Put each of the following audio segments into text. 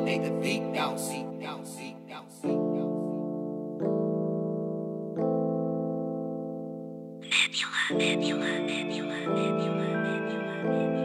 Take the beat down, seat down, seat down, seat down. Nebula, nebula, nebula, nebula, nebula.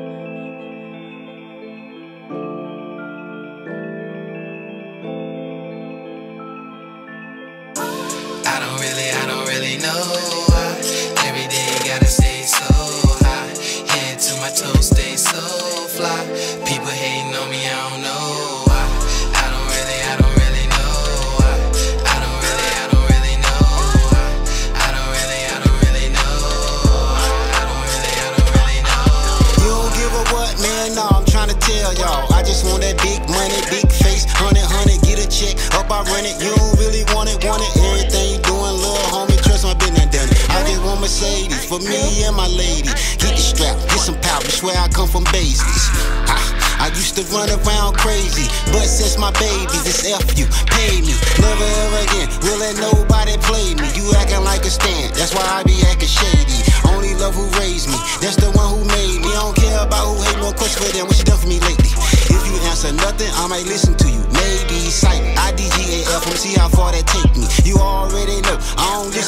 I don't really know why. Every day gotta stay so high. Head to my toes, stay so fly. People hating on me, I don't know why. I don't really know why. I don't really know why. I don't really know why. I don't really know. You don't give a what, man? No, I'm trying to tell y'all. I just want that big money, big face, 100, get a check, up I run it. You don't really want it, everything you doing, little homie, trust me, I been there, done it. I just want Mercedes, for me and my lady. Keep the strap, get some power, swear I come from Baileys. I used to run around crazy, but since my babies, it's F you, pay me. Never ever again, will let nobody play me. You acting like a stand, that's why I be acting shady. Only love who raised me, that's the one who made me. I don't care about who hate, no question for them, what you done for me lately. If you answer nothing, I might listen to you. Maybe sight, IDGAF, see how far that take me. You already know, I don't listen